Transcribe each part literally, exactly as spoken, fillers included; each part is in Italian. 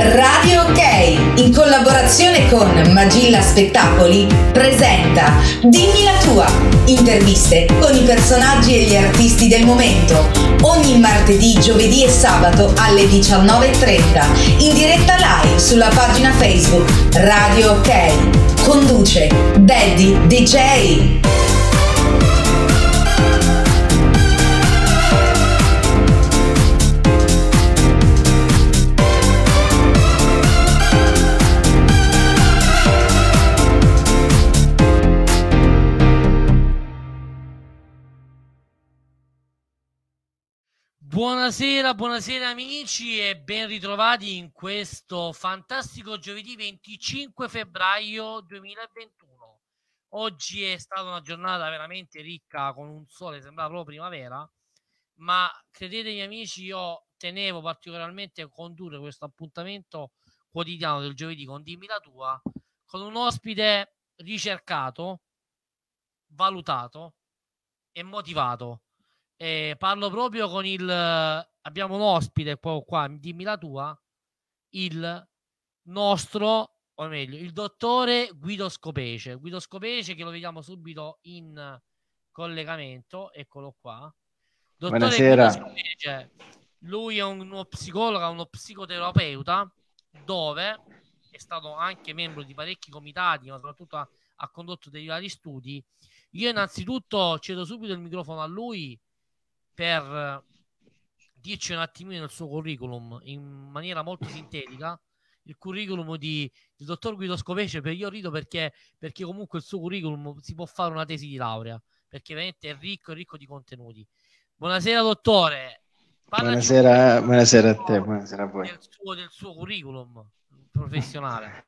Radio Ok, in collaborazione con Magilla Spettacoli, presenta Dimmi la tua, interviste con i personaggi e gli artisti del momento, ogni martedì, giovedì e sabato alle diciannove e trenta, in diretta live sulla pagina Facebook Radio Ok. Conduce Daddy D J. Buonasera, buonasera amici e ben ritrovati in questo fantastico giovedì venticinque febbraio duemilaventuno. Oggi è stata una giornata veramente ricca con un sole, sembrava proprio primavera, ma credetemi amici, io tenevo particolarmente a condurre questo appuntamento quotidiano del giovedì con Dimmi la tua, con un ospite ricercato, valutato e motivato. Eh, parlo proprio con il abbiamo un ospite qua, qua, dimmi la tua, il nostro, o meglio, il dottore Guido Scopece. Guido Scopece, che lo vediamo subito in collegamento, eccolo qua. Dottore Buonasera. Guido Scopece, lui è uno psicologo, uno psicoterapeuta, dove è stato anche membro di parecchi comitati, ma soprattutto ha, ha condotto dei vari studi. Io innanzitutto cedo subito il microfono a lui per dirci un attimino il suo curriculum in maniera molto sintetica, il curriculum di, del dottor Guido Scopece. Per io rido perché, perché comunque il suo curriculum si può fare una tesi di laurea, perché veramente è ricco, è ricco di contenuti. Buonasera dottore. Buonasera, buonasera a te, buonasera a voi. Del suo, del suo curriculum professionale.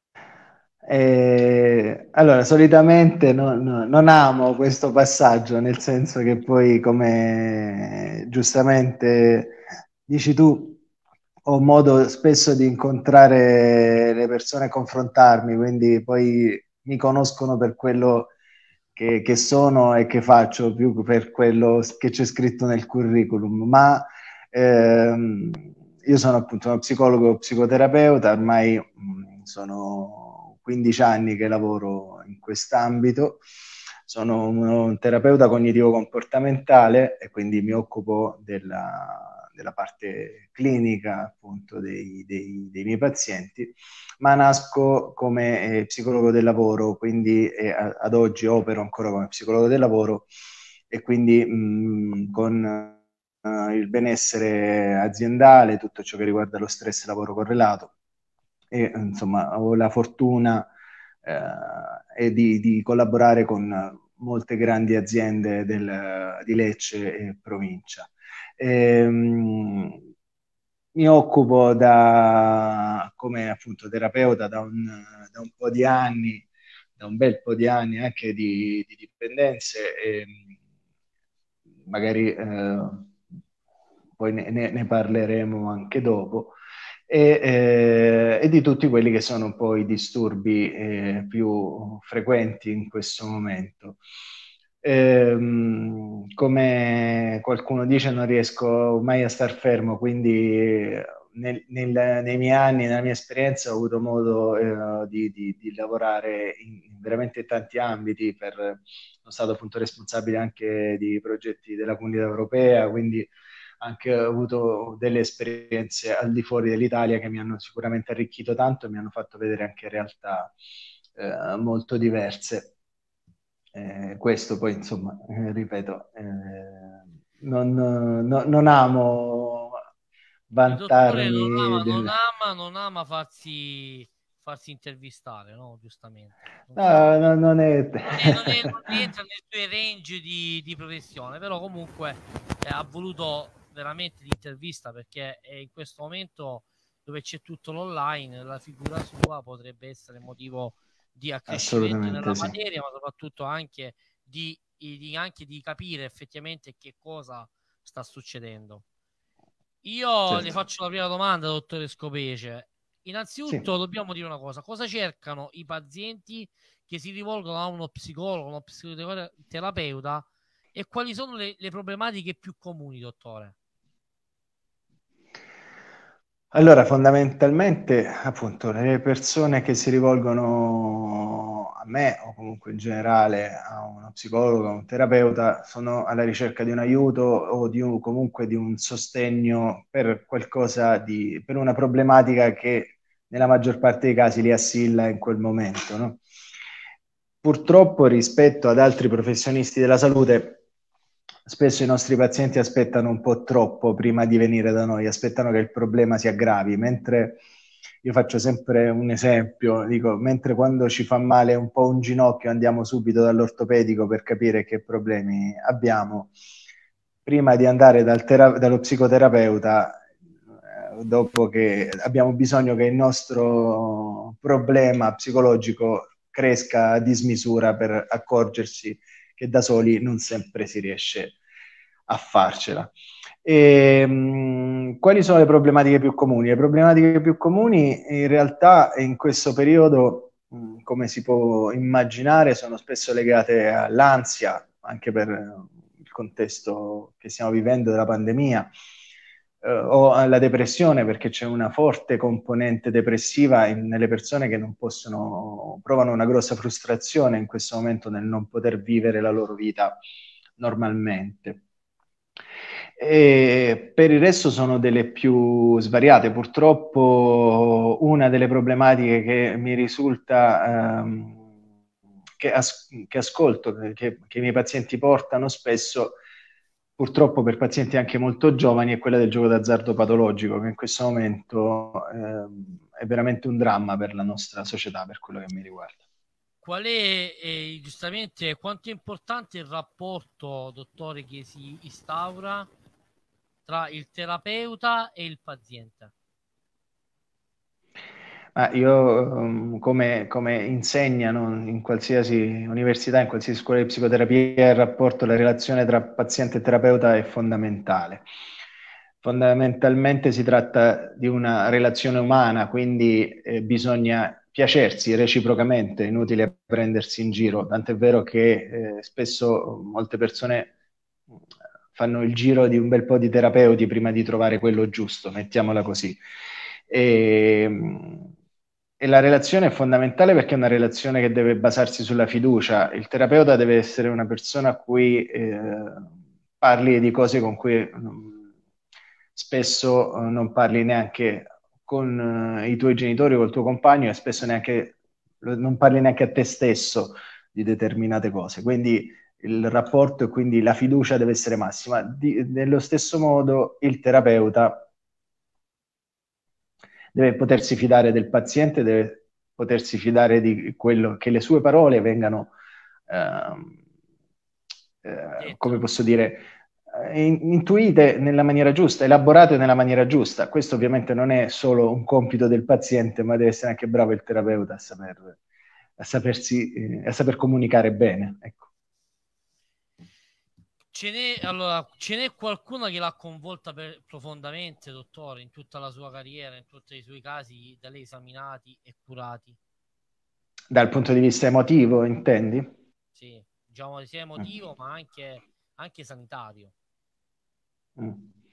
Eh, allora, solitamente no, no, non amo questo passaggio, nel senso che poi, come giustamente dici tu, ho modo spesso di incontrare le persone e confrontarmi, quindi poi mi conoscono per quello che, che sono e che faccio, più per quello che c'è scritto nel curriculum. Ma ehm, io sono appunto uno psicologo psicoterapeuta, ormai mh, sono quindici anni che lavoro in quest'ambito. Sono un terapeuta cognitivo-comportamentale e quindi mi occupo della, della parte clinica appunto dei, dei, dei miei pazienti, ma nasco come eh, psicologo del lavoro, quindi eh, ad oggi opero ancora come psicologo del lavoro e quindi mh, con uh, il benessere aziendale, tutto ciò che riguarda lo stress lavoro correlato. E insomma ho la fortuna eh, di, di collaborare con molte grandi aziende del, di Lecce e provincia. E, mh, mi occupo da, come appunto terapeuta da un, da un po' di anni, da un bel po' di anni anche di, di dipendenze e magari eh, poi ne, ne parleremo anche dopo. E, eh, e di tutti quelli che sono un po' i disturbi eh, più frequenti in questo momento. Ehm, come qualcuno dice, non riesco mai a star fermo, quindi nel, nel, nei miei anni, nella mia esperienza, ho avuto modo eh, di, di, di lavorare in, in veramente tanti ambiti. Per, sono stato appunto responsabile anche di progetti della Comunità Europea, quindi anche avuto delle esperienze al di fuori dell'Italia che mi hanno sicuramente arricchito tanto e mi hanno fatto vedere anche realtà eh, molto diverse. Eh, questo poi, insomma, eh, ripeto, eh, non, no, non amo Il dottore non vantarmi. ama, non Del... ama, non ama farsi, farsi intervistare, no? Giustamente. Non so. No, no, non è... Non, è, non, è, non rientra nei suoi range di, di professione, però comunque eh, ha voluto veramente l'intervista perché è in questo momento dove c'è tutto l'online, la figura sua potrebbe essere motivo di accrescimento nella sì. materia, ma soprattutto anche di, di, anche di capire effettivamente che cosa sta succedendo. Io Certo. le faccio la prima domanda, dottore Scopece. Innanzitutto Sì. dobbiamo dire una cosa: cosa cercano i pazienti che si rivolgono a uno psicologo, uno psicoterapeuta, e quali sono le, le problematiche più comuni, dottore? Allora, fondamentalmente, appunto, le persone che si rivolgono a me o comunque in generale a uno psicologo, a un terapeuta, sono alla ricerca di un aiuto o di un, comunque di un sostegno per qualcosa di, per una problematica che nella maggior parte dei casi li assilla in quel momento, no? Purtroppo, rispetto ad altri professionisti della salute, spesso i nostri pazienti aspettano un po' troppo prima di venire da noi, aspettano che il problema si aggravi, mentre io faccio sempre un esempio, dico, mentre quando ci fa male un po' un ginocchio andiamo subito dall'ortopedico per capire che problemi abbiamo, prima di andare dal tera- dallo psicoterapeuta, eh, dopo che abbiamo bisogno che il nostro problema psicologico cresca a dismisura per accorgersi che da soli non sempre si riesce a farcela. E, mh, quali sono le problematiche più comuni? Le problematiche più comuni in realtà in questo periodo, mh, come si può immaginare, sono spesso legate all'ansia, anche per il contesto che stiamo vivendo della pandemia, eh, o alla depressione, perché c'è una forte componente depressiva in, nelle persone che non possono, provano una grossa frustrazione in questo momento nel non poter vivere la loro vita normalmente. E per il resto sono delle più svariate. Purtroppo una delle problematiche che mi risulta ehm, che, as- che ascolto, che, che i miei pazienti portano spesso, purtroppo per pazienti anche molto giovani, è quella del gioco d'azzardo patologico, che in questo momento ehm, è veramente un dramma per la nostra società, per quello che mi riguarda. Qual è, eh, giustamente, quanto è importante il rapporto, dottore, che si instaura tra il terapeuta e il paziente? Ah, io, um, come, come insegnano in qualsiasi università, in qualsiasi scuola di psicoterapia, il rapporto, la relazione tra paziente e terapeuta è fondamentale. Fondamentalmente si tratta di una relazione umana, quindi eh, bisogna piacersi reciprocamente, è inutile prendersi in giro, tant'è vero che eh, spesso molte persone fanno il giro di un bel po' di terapeuti prima di trovare quello giusto, mettiamola così. E, e la relazione è fondamentale perché è una relazione che deve basarsi sulla fiducia. Il terapeuta deve essere una persona a cui eh, parli di cose con cui um, spesso uh, non parli neanche con uh, i tuoi genitori o col tuo compagno e spesso neanche, non parli neanche a te stesso di determinate cose. Quindi il rapporto e quindi la fiducia deve essere massima. Di, nello stesso modo il terapeuta deve potersi fidare del paziente, deve potersi fidare di quello che le sue parole vengano, ehm, eh, come Detto. posso dire, eh, intuite nella maniera giusta, elaborate nella maniera giusta. Questo ovviamente non è solo un compito del paziente, ma deve essere anche bravo il terapeuta a saper, a sapersi, eh, a saper comunicare bene. Ecco. Ce n'è, allora, ce n'è qualcuno che l'ha coinvolta per- profondamente, dottore, in tutta la sua carriera, in tutti i suoi casi da lei esaminati e curati? Dal punto di vista emotivo, intendi? Sì, diciamo sia Mm. emotivo, ma anche, anche sanitario. Mm.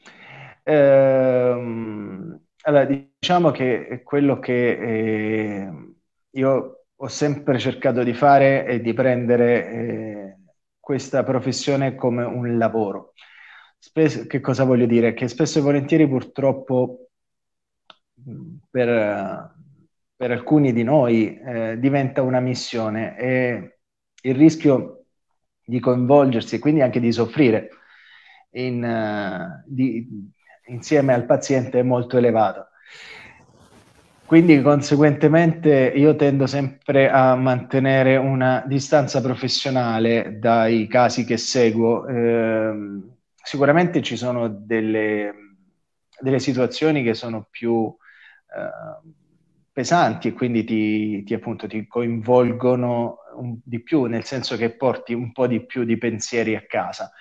Ehm, allora, diciamo che quello che eh, io ho sempre cercato di fare è di prendere eh, questa professione come un lavoro. Spes- che cosa voglio dire? Che spesso e volentieri purtroppo mh, per, per alcuni di noi eh, diventa una missione e il rischio di coinvolgersi e quindi anche di soffrire in, eh, di- insieme al paziente è molto elevato. Quindi, conseguentemente, io tendo sempre a mantenere una distanza professionale dai casi che seguo. Ehm, sicuramente ci sono delle, delle situazioni che sono più eh, pesanti e quindi ti, ti, appunto, ti coinvolgono un, di più, nel senso che porti un po' di più di pensieri a casa.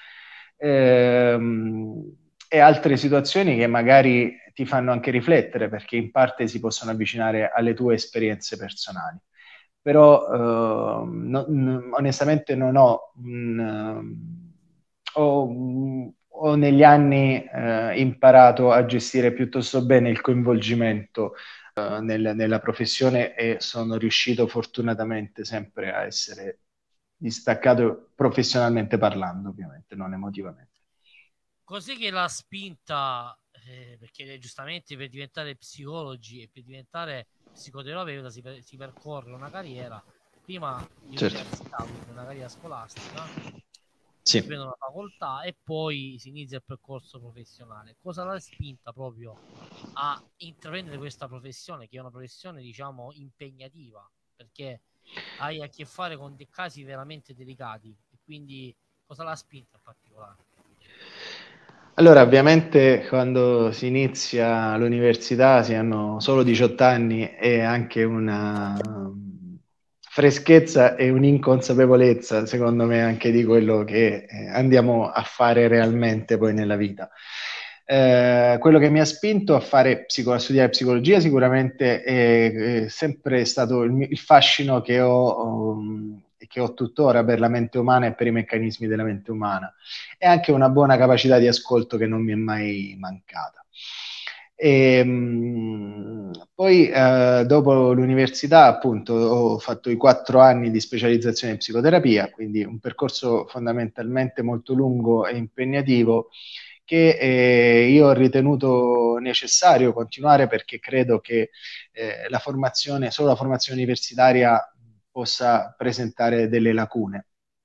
Ehm, e altre situazioni che magari ti fanno anche riflettere perché in parte si possono avvicinare alle tue esperienze personali. Però eh, no, n- onestamente non ho, un, ho, ho negli anni eh, imparato a gestire piuttosto bene il coinvolgimento eh, nel, nella professione e sono riuscito fortunatamente sempre a essere distaccato professionalmente parlando, ovviamente, non emotivamente. Così che la spinta, eh, perché giustamente per diventare psicologi e per diventare psicoterapeuta si, per, si percorre una carriera, prima di Certo. università, quindi una carriera scolastica, Sì. si prende una facoltà e poi si inizia il percorso professionale. Cosa l'ha spinta proprio a intraprendere questa professione, che è una professione, diciamo, impegnativa, perché hai a che fare con dei casi veramente delicati, e quindi cosa l'ha spinta in particolare? Allora, ovviamente quando si inizia l'università si hanno solo diciotto anni e anche una freschezza e un'inconsapevolezza, secondo me, anche di quello che eh, andiamo a fare realmente poi nella vita. Eh, quello che mi ha spinto a fare psico- a studiare psicologia sicuramente è, è sempre stato il, il fascino che ho, um, che ho tuttora per la mente umana e per i meccanismi della mente umana, e anche una buona capacità di ascolto che non mi è mai mancata. E, mh, poi eh, dopo l'università appunto ho fatto i quattro anni di specializzazione in psicoterapia, quindi un percorso fondamentalmente molto lungo e impegnativo che eh, io ho ritenuto necessario continuare perché credo che eh, la formazione, solo la formazione universitaria possa presentare delle lacune.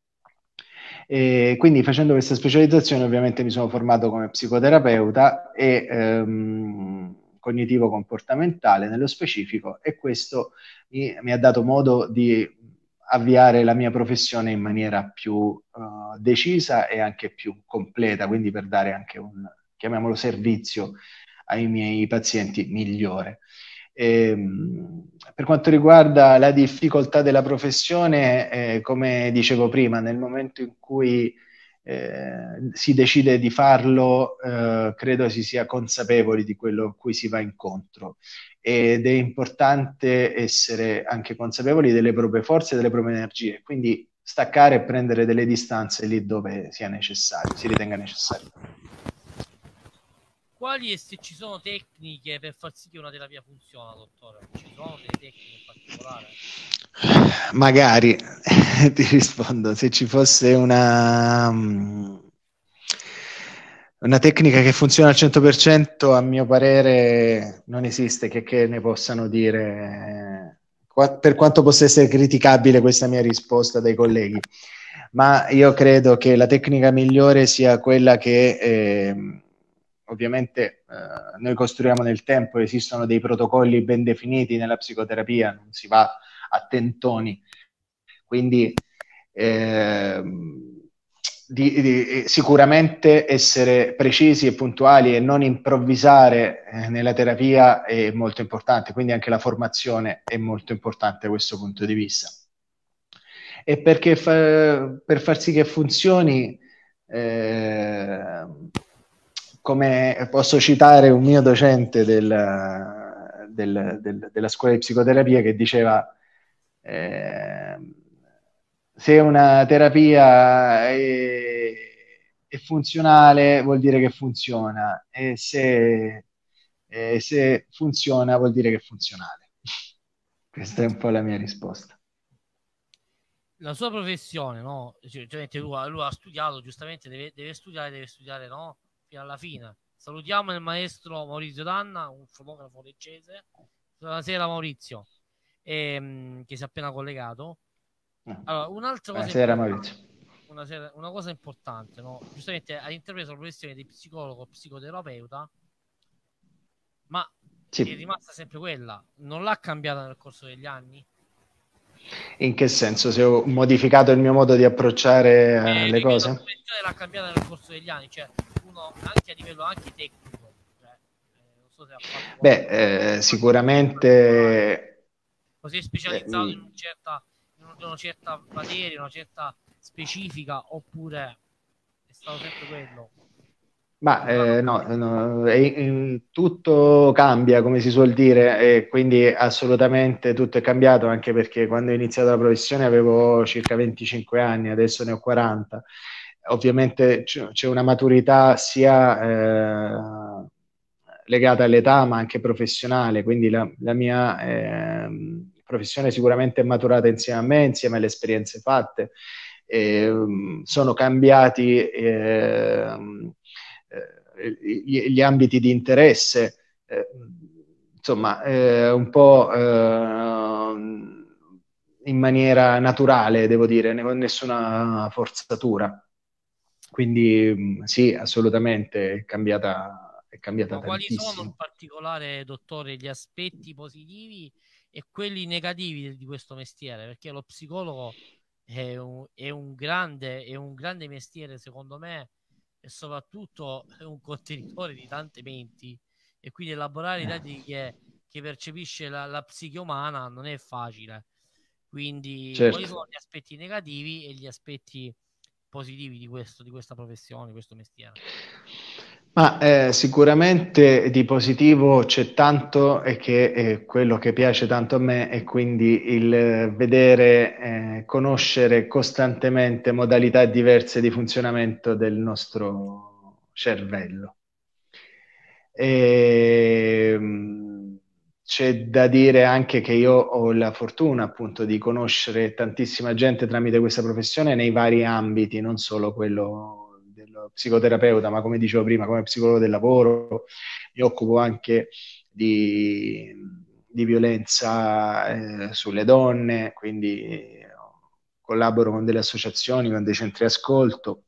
E quindi facendo questa specializzazione ovviamente mi sono formato come psicoterapeuta e ehm, cognitivo-comportamentale nello specifico, e questo mi, mi ha dato modo di avviare la mia professione in maniera più uh, decisa e anche più completa, quindi per dare anche un, chiamiamolo, servizio ai miei pazienti migliore. E, per quanto riguarda la difficoltà della professione, eh, come dicevo prima, nel momento in cui eh, si decide di farlo, eh, credo si sia consapevoli di quello a cui si va incontro, ed è importante essere anche consapevoli delle proprie forze e delle proprie energie, quindi staccare e prendere delle distanze lì dove sia necessario, si ritenga necessario. Quali e se ci sono tecniche per far sì che una terapia funziona, dottore? Ci sono delle tecniche in particolare? Magari ti rispondo, se ci fosse una, una tecnica che funziona al cento per cento, a mio parere non esiste che, che ne possano dire, per quanto possa essere criticabile questa mia risposta dai colleghi, ma io credo che la tecnica migliore sia quella che eh, ovviamente eh, noi costruiamo nel tempo. Esistono dei protocolli ben definiti nella psicoterapia, non si va a tentoni, quindi eh, di, di, sicuramente essere precisi e puntuali e non improvvisare eh, nella terapia è molto importante, quindi anche la formazione è molto importante da questo punto di vista. E perché fa, per far sì che funzioni, eh, come posso citare un mio docente del, del, del, della scuola di psicoterapia che diceva eh, se una terapia è, è funzionale vuol dire che funziona, e se, e se funziona vuol dire che è funzionale. Questa è un po' la mia risposta. La sua professione, no? Cioè, lui, lui ha studiato, giustamente deve, deve studiare, deve studiare, no? Fino alla fine. Salutiamo il maestro Maurizio Danna, un fotografo leccese. Buonasera Maurizio, ehm, che si è appena collegato. Allora, un'altra cosa Buonasera Maurizio. Una, sera, una cosa importante, no? Giustamente hai intrapreso la professione di psicologo, psicoterapeuta, ma sì, è rimasta sempre quella, non l'ha cambiata nel corso degli anni? In che senso? Se ho modificato il mio modo di approcciare eh, le cose? La professione l'ha cambiata nel corso degli anni, cioè uno anche a livello anche tecnico. Cioè, eh, non so se ha fatto Beh, eh, sicuramente... O sei specializzato eh, in, una certa, in una certa materia, una certa specifica, oppure è stato sempre quello? Ma eh, no, no è, è, tutto cambia, come si suol dire, e quindi assolutamente tutto è cambiato, anche perché quando ho iniziato la professione avevo circa venticinque anni, adesso ne ho quaranta. ovviamente c'è una maturità sia eh, legata all'età ma anche professionale, quindi la, la mia eh, professione sicuramente è maturata insieme a me, insieme alle esperienze fatte. Eh, sono cambiati eh, gli, gli ambiti di interesse, eh, insomma, eh, un po' eh, in maniera naturale, devo dire, con nessuna forzatura. Quindi sì, assolutamente è cambiata, è cambiata Ma quali sono in tantissimo. particolare, dottore, gli aspetti positivi e quelli negativi di questo mestiere? Perché lo psicologo è un, è un grande, è un grande mestiere, secondo me, e soprattutto è un contenitore di tante menti, e quindi elaborare i dati che, che percepisce la, la psiche umana non è facile. Quindi, quali Certo. sono gli aspetti negativi e gli aspetti positivi di questo, di questa professione, di questo mestiere? Ma eh, sicuramente di positivo c'è tanto e che è quello che piace tanto a me è quindi il vedere, eh, conoscere costantemente modalità diverse di funzionamento del nostro cervello. E, mh, c'è da dire anche che io ho la fortuna appunto di conoscere tantissima gente tramite questa professione nei vari ambiti, non solo quello dello psicoterapeuta, ma come dicevo prima, come psicologo del lavoro, mi occupo anche di, di violenza eh, sulle donne, quindi eh, collaboro con delle associazioni, con dei centri ascolto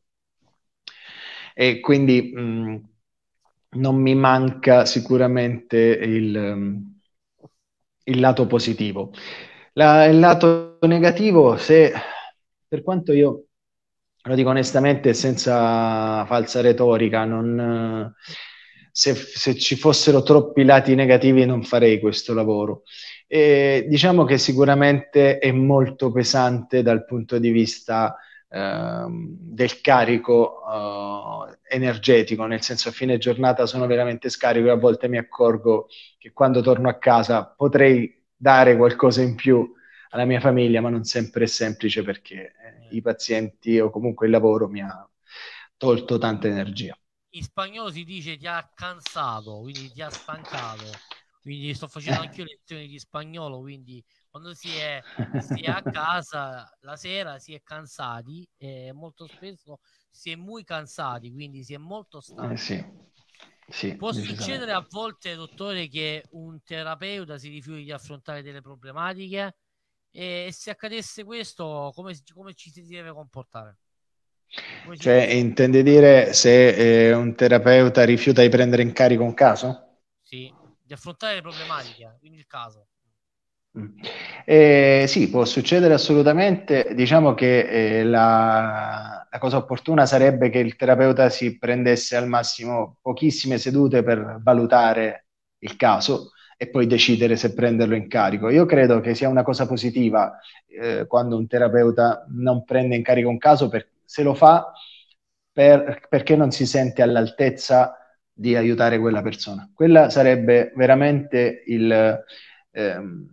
e quindi mh, non mi manca sicuramente il, il lato positivo. La- il lato negativo, se per quanto io lo dico onestamente, senza falsa retorica, non, se, se ci fossero troppi lati negativi non farei questo lavoro. E diciamo che sicuramente è molto pesante dal punto di vista ehm, del carico eh, energetico, nel senso a fine giornata sono veramente scarico e a volte mi accorgo che quando torno a casa potrei dare qualcosa in più alla mia famiglia, ma non sempre è semplice perché eh, i pazienti o comunque il lavoro mi ha tolto tanta energia. In spagnolo si dice ti ha cansato, quindi ti ha stancato. Quindi sto facendo Eh. anche io lezioni di spagnolo, quindi quando si è, si è a casa la sera si è cansati e molto spesso si è muy cansati, quindi si è molto Eh, stanchi. sì, sì, Può succedere decisamente. a volte, dottore, che un terapeuta si rifiuti di affrontare delle problematiche, e se accadesse questo, come, come ci si deve comportare? Come si Cioè, deve intendi comportare? dire se eh, un terapeuta rifiuta di prendere in carico un caso? Sì, di affrontare le problematiche, quindi il caso. Mm. Eh, sì, può succedere assolutamente. Diciamo che eh, la, la cosa opportuna sarebbe che il terapeuta si prendesse al massimo pochissime sedute per valutare il caso e poi decidere se prenderlo in carico. Io credo che sia una cosa positiva eh, quando un terapeuta non prende in carico un caso, per- se lo fa per- perché non si sente all'altezza di aiutare quella persona. Quella sarebbe veramente il ehm,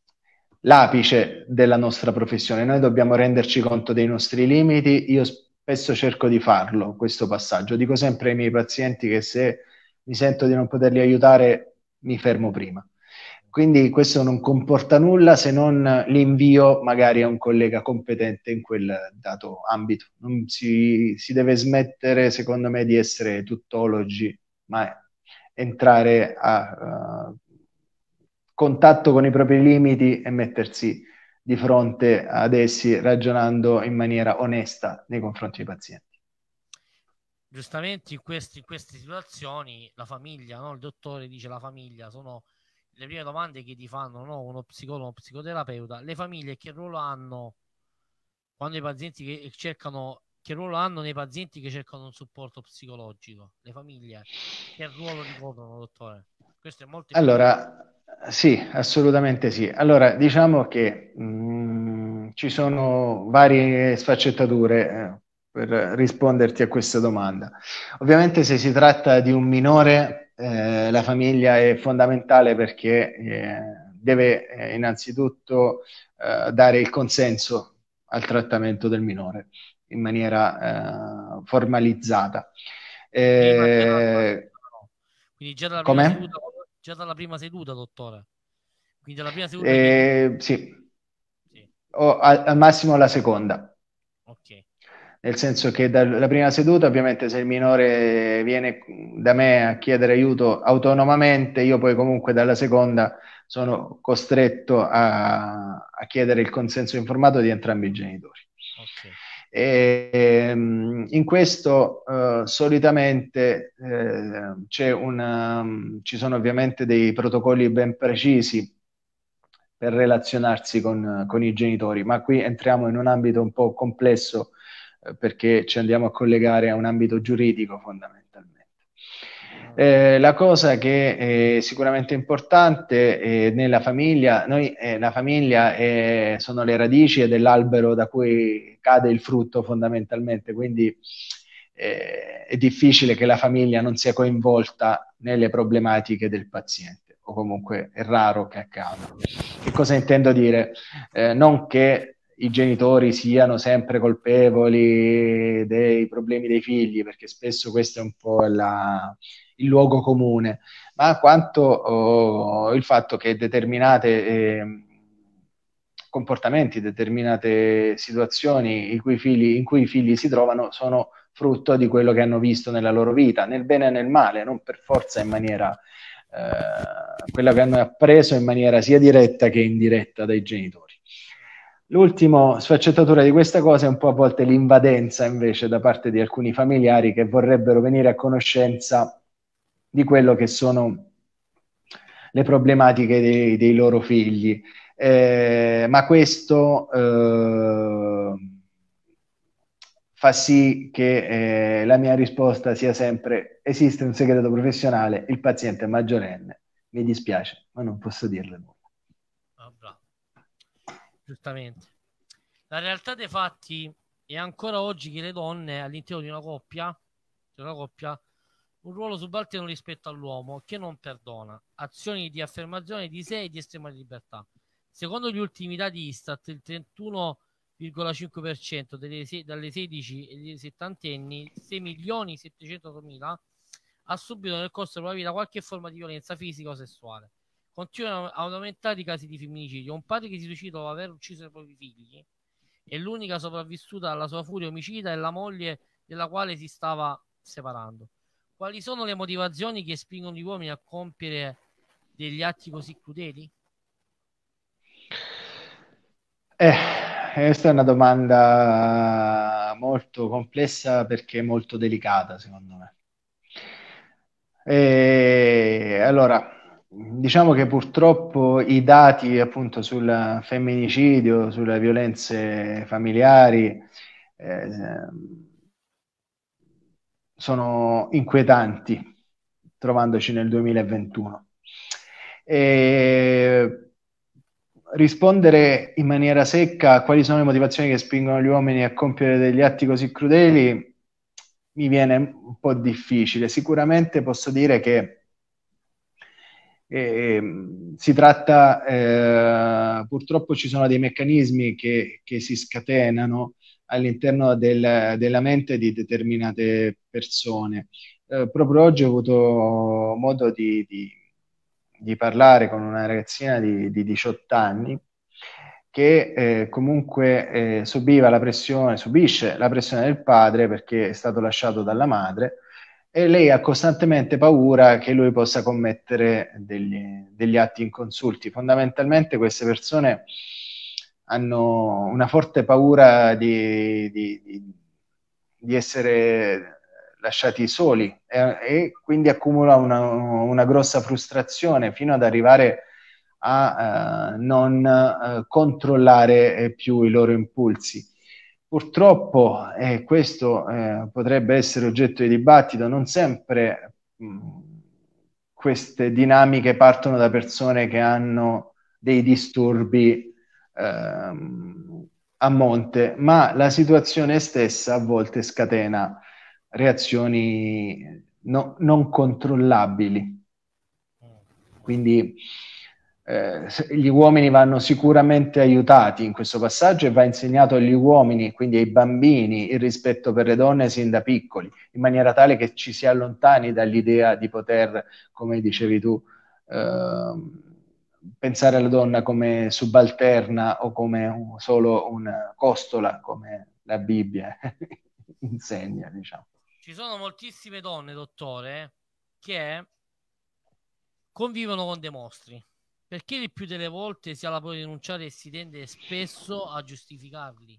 l'apice della nostra professione. Noi dobbiamo renderci conto dei nostri limiti. Io spesso cerco di farlo, questo passaggio. Dico sempre ai miei pazienti che se mi sento di non poterli aiutare, mi fermo prima. Quindi questo non comporta nulla se non l'invio magari a un collega competente in quel dato ambito. Non si, si deve smettere, secondo me, di essere tuttologi, ma entrare a uh, contatto con i propri limiti e mettersi di fronte ad essi ragionando in maniera onesta nei confronti dei pazienti. Giustamente in, questi- in queste situazioni la famiglia, no? Il dottore dice la famiglia, sono le prime domande che ti fanno, no? Uno psicologo, uno psicoterapeuta. Le famiglie che ruolo hanno quando i pazienti che cercano, che ruolo hanno nei pazienti che cercano un supporto psicologico? Le famiglie che ruolo ricoprono, dottore? Questo è molto importante. Allora, sì, assolutamente sì. Allora, diciamo che mh, ci sono varie sfaccettature eh, per risponderti a questa domanda. Ovviamente, se si tratta di un minore, eh, la famiglia è fondamentale perché eh, deve eh, innanzitutto eh, dare il consenso al trattamento del minore in maniera formalizzata. Prima, già dalla prima Eh, seduta, no. Quindi già dalla prima Com'è? seduta, già dalla prima seduta, dottore. Quindi dalla prima seduta viene... Eh, sì, Sì, o al, al massimo la seconda. ok. Nel senso che dalla prima seduta, ovviamente, se il minore viene da me a chiedere aiuto autonomamente, io poi comunque dalla seconda sono costretto a, a chiedere il consenso informato di entrambi i genitori. Ok. E, ehm, in questo eh, solitamente eh, c'è una, ci sono ovviamente dei protocolli ben precisi per relazionarsi con, con i genitori, ma qui entriamo in un ambito un po' complesso eh, perché ci andiamo a collegare a un ambito giuridico fondamentalmente. Eh, la cosa che è sicuramente importante è nella famiglia, noi, eh, la famiglia è, sono le radici dell'albero da cui cade il frutto fondamentalmente, quindi eh, è difficile che la famiglia non sia coinvolta nelle problematiche del paziente, o comunque è raro che accada. Che cosa intendo dire? Eh, non che i genitori siano sempre colpevoli dei problemi dei figli, perché spesso questo è un po' la, il luogo comune, ma quanto oh, il fatto che determinate eh, comportamenti, determinate situazioni in cui, figli, in cui i figli si trovano sono frutto di quello che hanno visto nella loro vita, nel bene e nel male, non per forza in maniera eh, quella che hanno appreso in maniera sia diretta che indiretta dai genitori. L'ultima sfaccettatura di questa cosa è un po' a volte l'invadenza invece da parte di alcuni familiari che vorrebbero venire a conoscenza di quello che sono le problematiche dei, dei loro figli. Eh, ma questo eh, fa sì che eh, la mia risposta sia sempre: esiste un segreto professionale, il paziente è maggiorenne, mi dispiace, ma non posso dirle nulla. Ah, bravo. Giustamente. La realtà dei fatti è ancora oggi che le donne all'interno di una coppia, di una coppia, un ruolo subalterno rispetto all'uomo che non perdona, azioni di affermazione di sé e di estrema libertà. Secondo gli ultimi dati Istat, il trentuno virgola cinque per cento delle se- dalle sedici e dei settantenni, sei milioni settecentomila ha subito nel corso della vita qualche forma di violenza fisica o sessuale. Continuano ad aumentare i casi di femminicidio. Un padre che si suicida dopo aver ucciso i propri figli e l'unica sopravvissuta alla sua furia omicida è la moglie della quale si stava separando. Quali sono le motivazioni che spingono gli uomini a compiere degli atti così crudeli? Eh, questa è una domanda molto complessa perché molto delicata, secondo me. E, allora, diciamo che purtroppo i dati appunto sul femminicidio, sulle violenze familiari, eh, sono inquietanti, trovandoci nel duemilaventuno. E rispondere in maniera secca a quali sono le motivazioni che spingono gli uomini a compiere degli atti così crudeli mi viene un po' difficile. Sicuramente posso dire che eh, si tratta, eh, purtroppo ci sono dei meccanismi che, che si scatenano all'interno del, della mente di determinate persone. Eh, proprio oggi ho avuto modo di, di, di parlare con una ragazzina di, di diciotto anni che eh, comunque eh, subiva la pressione, subisce la pressione del padre perché è stato lasciato dalla madre e lei ha costantemente paura che lui possa commettere degli, degli atti inconsulti. Fondamentalmente queste persone hanno una forte paura di, di, di, di essere lasciati soli e, e quindi accumula una, una grossa frustrazione fino ad arrivare a eh, non eh, controllare eh, più i loro impulsi. Purtroppo, e eh, questo eh, potrebbe essere oggetto di dibattito, non sempre mh, queste dinamiche partono da persone che hanno dei disturbi ehm, a monte, ma la situazione stessa a volte scatena reazioni no, non controllabili. Quindi eh, gli uomini vanno sicuramente aiutati in questo passaggio e va insegnato agli uomini, quindi ai bambini, il rispetto per le donne sin da piccoli, in maniera tale che ci si allontani dall'idea di poter, come dicevi tu, eh, pensare alla donna come subalterna o come un, solo una costola, come la Bibbia insegna, diciamo. Ci sono moltissime donne, dottore, che convivono con dei mostri, perché il più delle volte si ha la paura di denunciare e si tende spesso a giustificarli.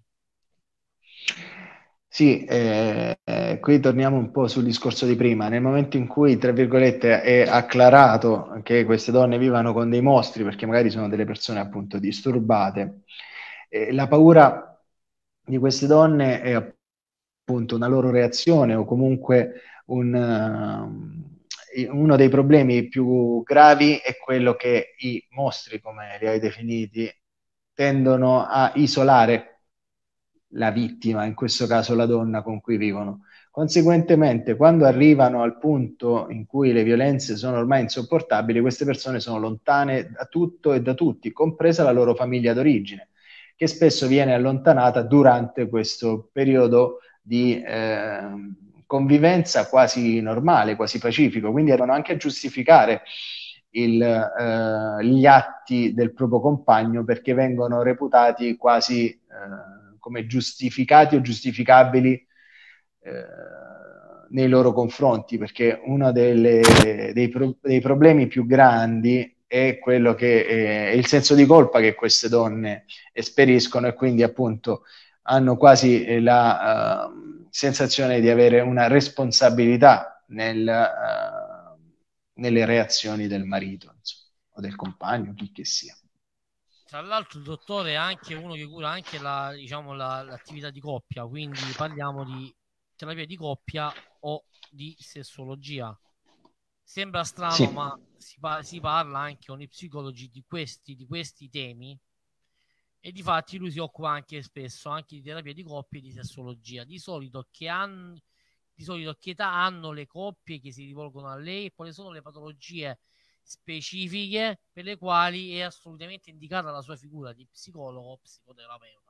Sì, eh, eh, qui torniamo un po' sul discorso di prima. Nel momento in cui, tra virgolette, è acclarato che queste donne vivano con dei mostri, perché magari sono delle persone appunto disturbate, eh, la paura di queste donne è appunto una loro reazione o comunque un, uh, uno dei problemi più gravi è quello che i mostri, come li hai definiti, tendono a isolare la vittima, in questo caso la donna con cui vivono. Conseguentemente, quando arrivano al punto in cui le violenze sono ormai insopportabili, queste persone sono lontane da tutto e da tutti, compresa la loro famiglia d'origine, che spesso viene allontanata durante questo periodo di eh, convivenza quasi normale, quasi pacifico. Quindi erano anche a giustificare il, eh, gli atti del proprio compagno perché vengono reputati quasi eh, come giustificati o giustificabili eh, nei loro confronti, perché uno delle, dei, pro, dei problemi più grandi è quello che è il senso di colpa che queste donne esperiscono e quindi appunto hanno quasi la uh, sensazione di avere una responsabilità nel, uh, nelle reazioni del marito, insomma, o del compagno, chi che sia. Tra l'altro il dottore è anche uno che cura anche la, diciamo, la, l'attività di coppia, quindi parliamo di terapia di coppia o di sessologia. Sembra strano, Sì. ma si, pa- si parla anche con i psicologi di questi, di questi temi e difatti lui si occupa anche spesso anche di terapia di coppia e di sessologia. Di solito che, han, di solito che età hanno le coppie che si rivolgono a lei e quali sono le patologie specifiche per le quali è assolutamente indicata la sua figura di psicologo o psicoterapeuta.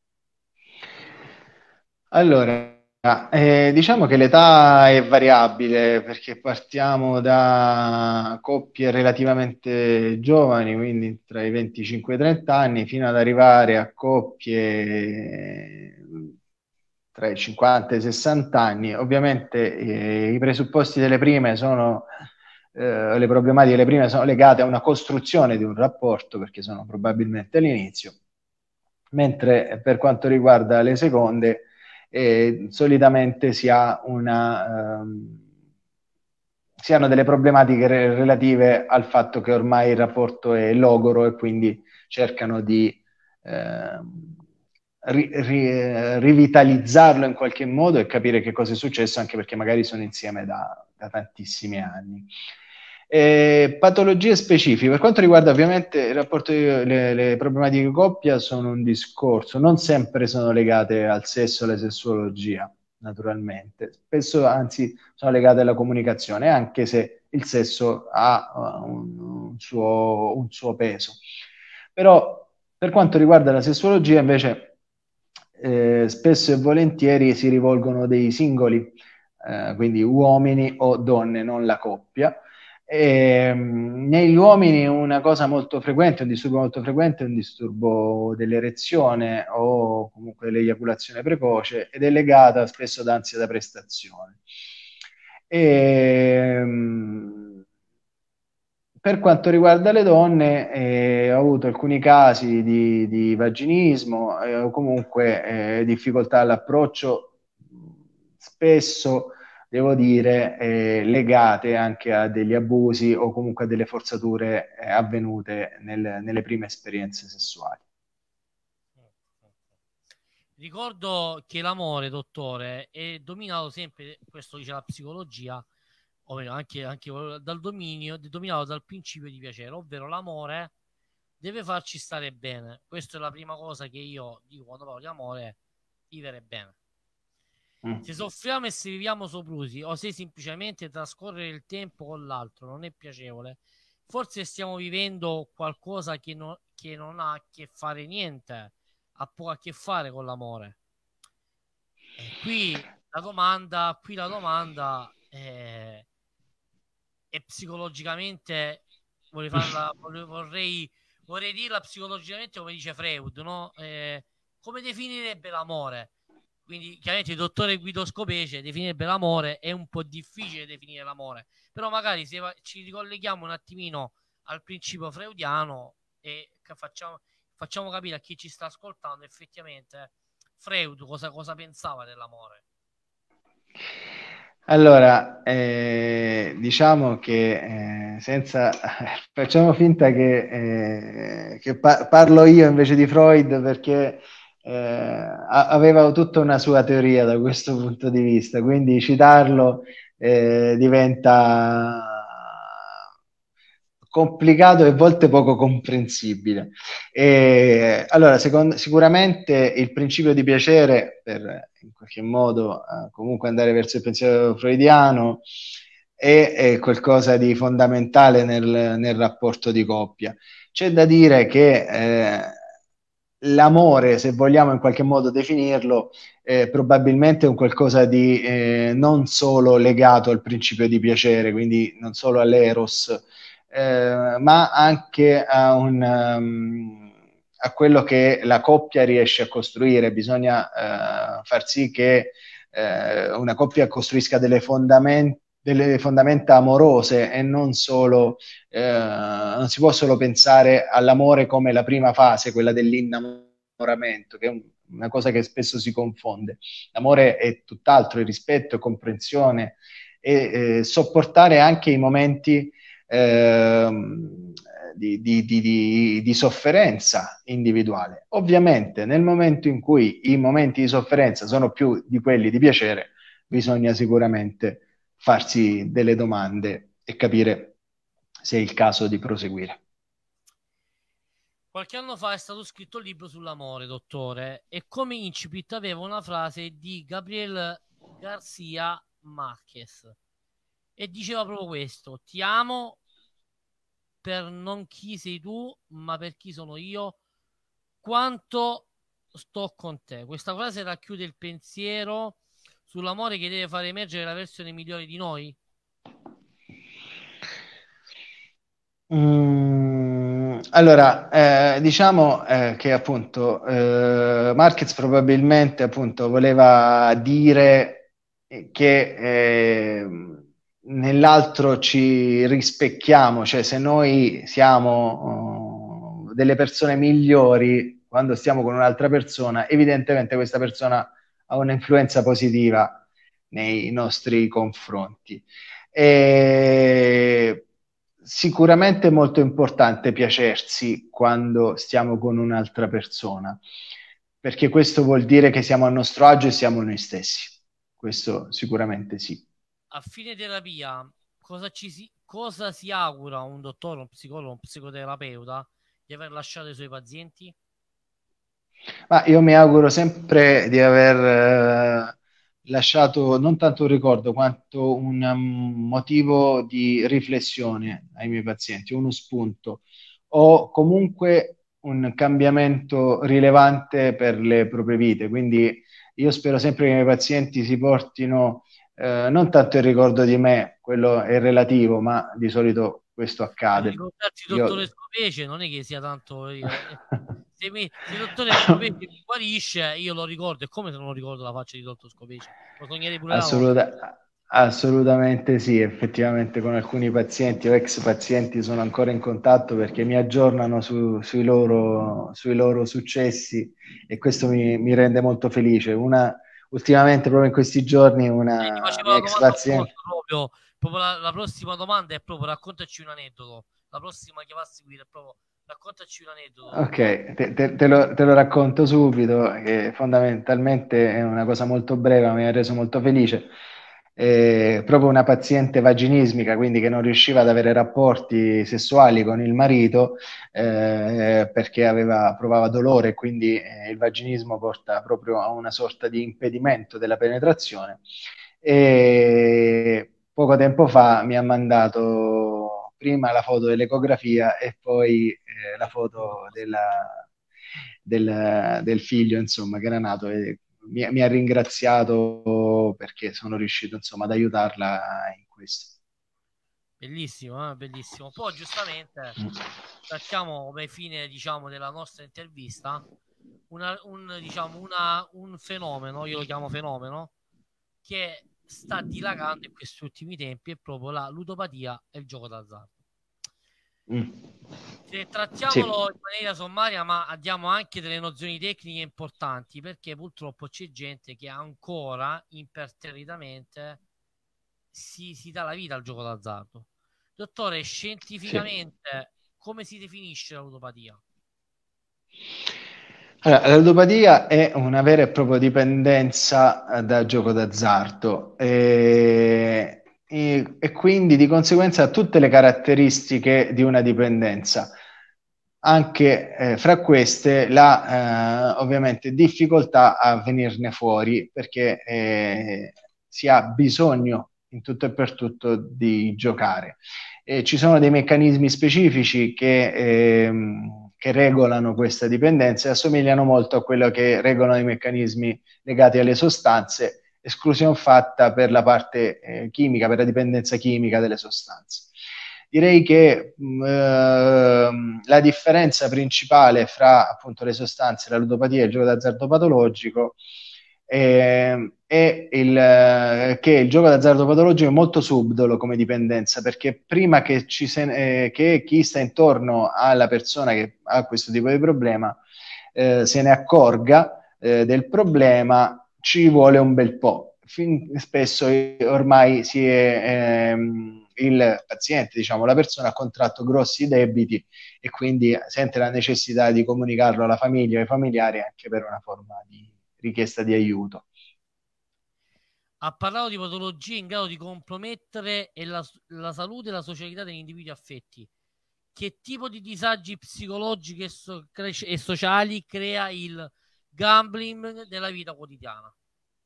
Allora, eh, diciamo che l'età è variabile perché partiamo da coppie relativamente giovani, quindi tra i venticinque e i trenta anni, fino ad arrivare a coppie tra i cinquanta e i sessanta anni. Ovviamente eh, i presupposti delle prime sono, eh, le problematiche delle prime sono legate a una costruzione di un rapporto, perché sono probabilmente all'inizio, mentre per quanto riguarda le seconde, eh, solitamente si ha una... Ehm, si hanno delle problematiche re- relative al fatto che ormai il rapporto è logoro e quindi cercano di eh, ri- ri- rivitalizzarlo in qualche modo e capire che cosa è successo, anche perché magari sono insieme da, da tantissimi anni. Eh, patologie specifiche, per quanto riguarda ovviamente il rapporto di, le, le problematiche di coppia sono un discorso, non sempre sono legate al sesso e alla sessuologia, naturalmente, spesso anzi sono legate alla comunicazione, anche se il sesso ha uh, un, un, suo, un suo peso. Però per quanto riguarda la sessuologia invece eh, spesso e volentieri si rivolgono dei singoli, eh, quindi uomini o donne, non la coppia. E, mh, negli uomini una cosa molto frequente, un disturbo molto frequente è un disturbo dell'erezione o comunque dell'eiaculazione precoce ed è legata spesso ad ansia da prestazione. E, mh, per quanto riguarda le donne, eh, ho avuto alcuni casi di, di vaginismo eh, o comunque eh, difficoltà all'approccio, spesso devo dire, eh, legate anche a degli abusi o comunque a delle forzature eh, avvenute nel- nelle prime esperienze sessuali. Ricordo che l'amore, dottore, è dominato sempre, questo dice la psicologia, ovvero anche, anche dal dominio, è dominato dal principio di piacere, ovvero l'amore deve farci stare bene. Questa è la prima cosa che io dico quando parlo di amore, vivere bene. Mm. Se soffriamo e se viviamo soprusi o se semplicemente trascorrere il tempo con l'altro non è piacevole, forse stiamo vivendo qualcosa che, no, che non ha a che fare niente, ha poco a che fare con l'amore. E qui la domanda, qui la domanda è, è psicologicamente, vorrei farla, vorrei, vorrei dirla psicologicamente come dice Freud, no? Eh, come definirebbe l'amore? Quindi chiaramente il dottore Guido Scopece definirebbe l'amore, è un po' difficile definire l'amore, però magari se ci ricolleghiamo un attimino al principio freudiano e facciamo, facciamo capire a chi ci sta ascoltando effettivamente Freud cosa, cosa pensava dell'amore. Allora, eh, diciamo che eh, senza facciamo finta che, eh, che pa- parlo io invece di Freud, perché eh, aveva tutta una sua teoria da questo punto di vista, quindi citarlo eh, diventa complicato e a volte poco comprensibile. E, allora, secondo, sicuramente il principio di piacere, per in qualche modo eh, comunque andare verso il pensiero freudiano, è, è qualcosa di fondamentale nel, nel rapporto di coppia. C'è da dire che eh, l'amore, se vogliamo in qualche modo definirlo, eh, probabilmente è un qualcosa di eh, non solo legato al principio di piacere, quindi non solo all'eros, eh, ma anche a, un, um, a quello che la coppia riesce a costruire. Bisogna eh, far sì che eh, una coppia costruisca delle fondamenta, delle fondamenta amorose e non solo, eh, non si può solo pensare all'amore come la prima fase, quella dell'innamoramento, che è un, una cosa che spesso si confonde. L'amore è tutt'altro, è rispetto, è comprensione e eh, sopportare anche i momenti Ehm, di, di, di, di sofferenza individuale. Ovviamente nel momento in cui i momenti di sofferenza sono più di quelli di piacere, bisogna sicuramente farsi delle domande e capire se è il caso di proseguire. Qualche anno fa è stato scritto il libro sull'amore, dottore, e come incipit aveva una frase di Gabriel Garcia Marquez e diceva proprio questo: ti amo per non chi sei tu, ma per chi sono io, quanto sto con te. Questa frase racchiude il pensiero sull'amore che deve far emergere la versione migliore di noi. Mm, allora, eh, diciamo eh, che appunto eh, Marquez probabilmente appunto voleva dire che eh, nell'altro ci rispecchiamo, cioè se noi siamo uh, delle persone migliori quando stiamo con un'altra persona, evidentemente questa persona ha un'influenza positiva nei nostri confronti. E sicuramente è molto importante piacersi quando stiamo con un'altra persona, perché questo vuol dire che siamo a nostro agio e siamo noi stessi. Questo sicuramente sì. A fine terapia, cosa, ci si, cosa si augura un dottore, un psicologo, un psicoterapeuta di aver lasciato ai suoi pazienti? Ma io mi auguro sempre di aver eh, lasciato non tanto un ricordo quanto un um, motivo di riflessione ai miei pazienti, uno spunto o comunque un cambiamento rilevante per le proprie vite. Quindi io spero sempre che i miei pazienti si portino eh, non tanto il ricordo di me, quello è relativo, ma di solito questo accade. Ricordarsi il dottore Io... Scopece non è che sia tanto... eh, Se, mi, se il dottore Scopece mi guarisce, io lo ricordo. E come se non lo ricordo la faccia di dottor Scopece? Lo sognerei pure la notte. Assoluta- assolutamente sì, effettivamente con alcuni pazienti o ex pazienti sono ancora in contatto perché mi aggiornano su- sui loro, sui loro successi e questo mi, mi rende molto felice. Una, ultimamente, proprio in questi giorni, E ti una facevo mia la ex domanda paziente... opposta proprio. Proprio la, la prossima domanda è proprio raccontaci un aneddoto. La prossima che va a seguire è proprio raccontaci un aneddoto, dottore. Ok, te, te- te lo, te lo racconto subito, che fondamentalmente è una cosa molto breve, ma mi ha reso molto felice. Eh, proprio una paziente vaginismica, quindi che non riusciva ad avere rapporti sessuali con il marito eh, perché aveva, provava dolore e quindi eh, il vaginismo porta proprio a una sorta di impedimento della penetrazione. E poco tempo fa mi ha mandato prima la foto dell'ecografia e poi eh, la foto della, del, del figlio, insomma, che era nato, e mi, mi ha ringraziato perché sono riuscito, insomma, ad aiutarla in questo. Bellissimo, eh? Bellissimo. Poi giustamente trattiamo come fine, diciamo, della nostra intervista una, un, diciamo, una, un fenomeno, io lo chiamo fenomeno, che sta dilagando in questi ultimi tempi, è proprio la ludopatia e il gioco d'azzardo. Mm. Se Sì. trattiamolo in maniera sommaria, ma diamo anche delle nozioni tecniche importanti, perché purtroppo c'è gente che ancora imperterritamente si, si dà la vita al gioco d'azzardo. Dottore, scientificamente Sì. come si definisce la ludopatia? Allora, la ludopatia è una vera e propria dipendenza eh, da gioco d'azzardo e, e- e quindi di conseguenza ha tutte le caratteristiche di una dipendenza. Anche eh, fra queste la eh, ovviamente difficoltà a venirne fuori perché eh, si ha bisogno in tutto e per tutto di giocare. E ci sono dei meccanismi specifici che, ehm, che regolano questa dipendenza e assomigliano molto a quello che regolano i meccanismi legati alle sostanze, esclusione fatta per la parte eh, chimica, per la dipendenza chimica delle sostanze. Direi che mh, ehm, la differenza principale fra appunto le sostanze, la ludopatia e il gioco d'azzardo patologico eh, è il, eh, che il gioco d'azzardo patologico è molto subdolo come dipendenza, perché prima che, ci se, eh, che chi sta intorno alla persona che ha questo tipo di problema eh, se ne accorga eh, del problema, ci vuole un bel po'. Fin, spesso eh, ormai si è, ehm, il paziente, diciamo, la persona ha contratto grossi debiti e quindi sente la necessità di comunicarlo alla famiglia e ai familiari anche per una forma di richiesta di aiuto. Ha parlato di patologie in grado di compromettere la, la salute e la socialità degli individui affetti. Che tipo di disagi psicologici e, so, e sociali crea il gambling nella vita quotidiana?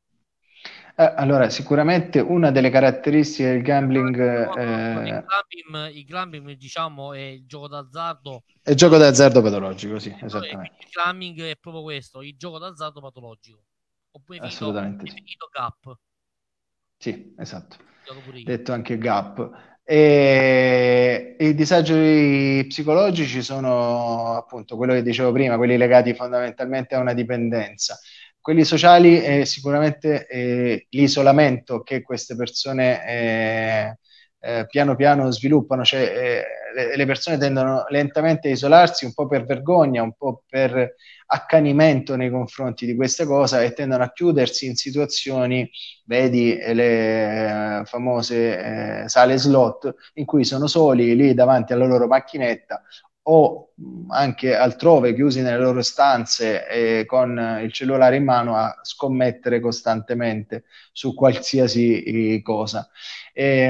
Eh, allora, sicuramente una delle caratteristiche del gambling No, no, no, il eh, gambling, il gambling, diciamo, è il gioco d'azzardo è il gioco patologico. d'azzardo patologico, sì, E esattamente. quindi il gambling è proprio questo, il gioco d'azzardo patologico. Oppure definito, Assolutamente sì. definito G A P. Sì, esatto. Pure io. Detto anche gap. E i disagi psicologici sono appunto quello che dicevo prima, quelli legati fondamentalmente a una dipendenza. Quelli sociali è sicuramente eh, l'isolamento che queste persone eh, eh, piano piano sviluppano, cioè eh, le, le persone tendono lentamente a isolarsi un po' per vergogna, un po' per accanimento nei confronti di questa cosa e tendono a chiudersi in situazioni, vedi le eh, famose eh, sale slot in cui sono soli lì davanti alla loro macchinetta o anche altrove chiusi nelle loro stanze e con il cellulare in mano a scommettere costantemente su qualsiasi cosa. E,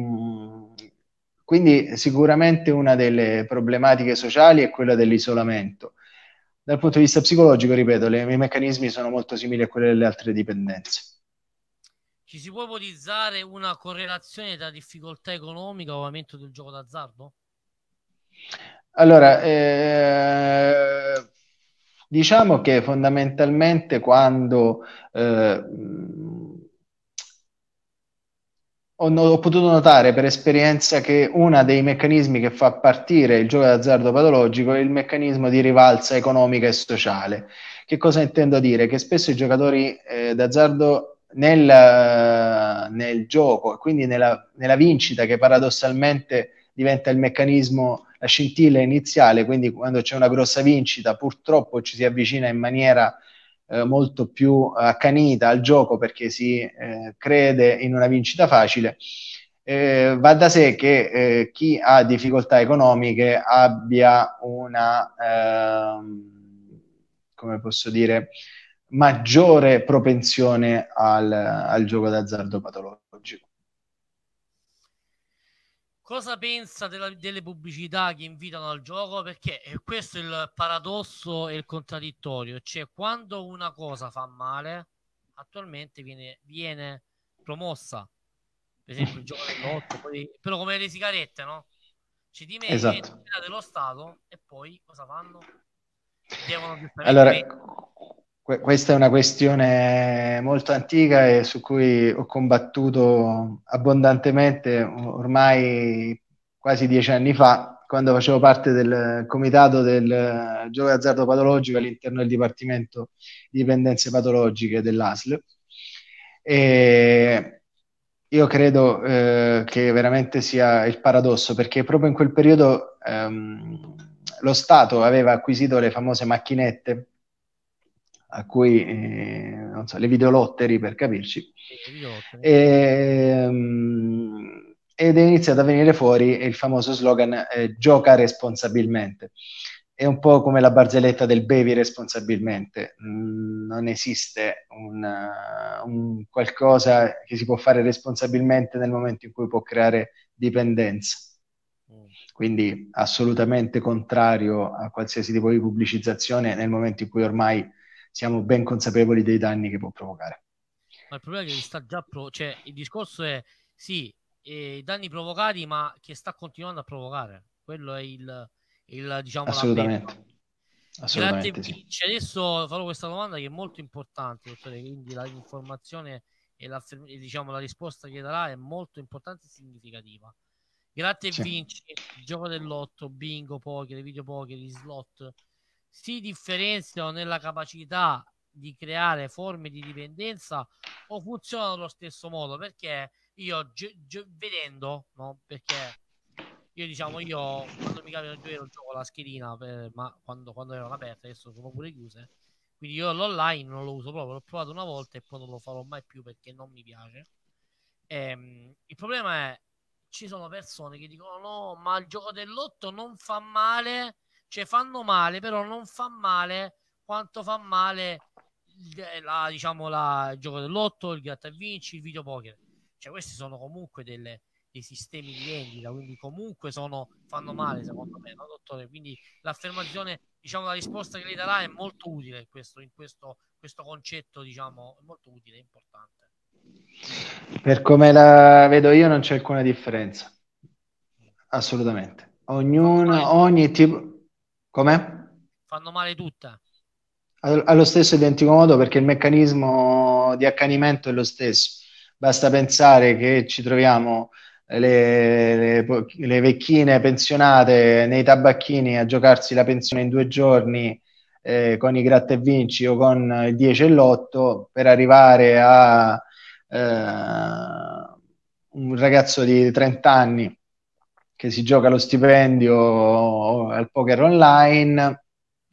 quindi sicuramente una delle problematiche sociali è quella dell'isolamento. Dal punto di vista psicologico, ripeto, le, i meccanismi sono molto simili a quelli delle altre dipendenze. Ci si può ipotizzare una correlazione tra difficoltà economica o aumento del gioco d'azzardo? Allora, eh, diciamo che fondamentalmente quando eh, ho, no- ho potuto notare per esperienza che uno dei meccanismi che fa partire il gioco d'azzardo patologico è il meccanismo di rivalsa economica e sociale. Che cosa intendo dire? Che spesso i giocatori eh, d'azzardo nel, nel gioco e quindi nella, nella vincita, che paradossalmente diventa il meccanismo, la scintilla iniziale, quindi quando c'è una grossa vincita, purtroppo ci si avvicina in maniera eh, molto più accanita al gioco perché si eh, crede in una vincita facile. Eh, va da sé che eh, chi ha difficoltà economiche abbia una, ehm, come posso dire, maggiore propensione al, al gioco d'azzardo patologico. Cosa pensa della- delle pubblicità che invitano al gioco? Perché eh, questo è il paradosso e il contraddittorio. Cioè, quando una cosa fa male, attualmente viene, viene promossa. Per esempio, il gioco dell'otto, poi, però come le sigarette, no? Ci ti metti Esatto. dello Stato e poi cosa fanno? Devono giustamente Allora, vendere. que- questa è una questione molto antica e su cui ho combattuto abbondantemente ormai quasi dieci anni fa, quando facevo parte del comitato del eh, gioco d'azzardo patologico all'interno del Dipartimento di Dipendenze Patologiche dell'A S L. E io credo eh, che veramente sia il paradosso, perché proprio in quel periodo ehm, lo Stato aveva acquisito le famose macchinette a cui, eh, non so, le videolottery per capirci, e, um, ed è iniziato a venire fuori il famoso slogan eh, gioca responsabilmente. È un po' come la barzelletta del bevi responsabilmente. Mm, non esiste un, uh, un qualcosa che si può fare responsabilmente nel momento in cui può creare dipendenza. Quindi assolutamente contrario a qualsiasi tipo di pubblicizzazione nel momento in cui ormai siamo ben consapevoli dei danni che può provocare. Ma il problema è che li sta già pro- cioè il discorso è sì, eh, i danni provocati, ma che sta continuando a provocare. Quello è il, il diciamo la beffa. Assolutamente, Grazie assolutamente sì. Vinci. Adesso farò questa domanda che è molto importante, dottore, quindi l'informazione e la, e, diciamo, la risposta che darà è molto importante e significativa. Grazie Sì. Vinci, il gioco del lotto, bingo, poker, video poker, gli slot si differenziano nella capacità di creare forme di dipendenza o funzionano allo stesso modo? Perché io gi- gi- vedendo, no? Perché io diciamo io quando mi capita di giocare gioco la schedina per, ma quando, quando erano aperte, adesso sono pure chiuse, quindi io l'online non lo uso proprio, l'ho provato una volta e poi non lo farò mai più perché non mi piace. Ehm, il problema è ci sono persone che dicono no, ma il gioco del lotto non fa male, cioè fanno male, però non fa male quanto fa male il- la, diciamo, la, il gioco del lotto, il gratta e vinci, il videopoker. Cioè questi sono comunque delle, dei sistemi di vendita, quindi comunque sono, fanno male secondo me, no, dottore? Quindi l'affermazione, diciamo, la risposta che lei darà è molto utile in questo, in questo, questo concetto, diciamo, è molto utile, è importante. Per come la vedo io non c'è alcuna differenza. Assolutamente. Ognuno, ogni tipo... Com'è? Fanno male tutte. Allo stesso identico modo, perché il meccanismo di accanimento è lo stesso. Basta pensare che ci troviamo le, le, le vecchine pensionate nei tabacchini a giocarsi la pensione in due giorni eh, con i gratta e vinci o con il dieci e l'otto per arrivare a eh, un ragazzo di trenta anni che si gioca lo stipendio al poker online,